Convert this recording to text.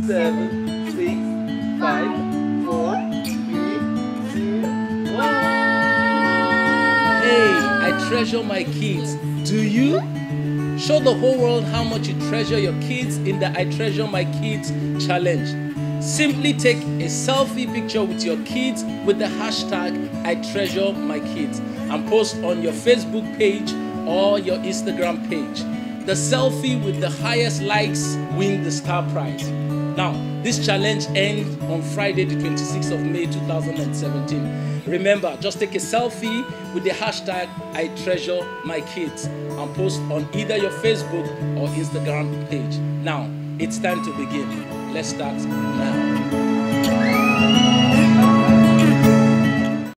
7, 6, 5, 4, 3, 2, 1. Hey, I treasure my kids. Do you? Show the whole world how much you treasure your kids in the I Treasure My Kids challenge. Simply take a selfie picture with your kids with the hashtag I Treasure My Kids and post on your Facebook page or your Instagram page. The selfie with the highest likes win the star prize. Now, this challenge ends on Friday the 26th of May 2017. Remember, just take a selfie with the hashtag I Treasure My Kids and post on either your Facebook or Instagram page. Now, it's time to begin. Let's start now.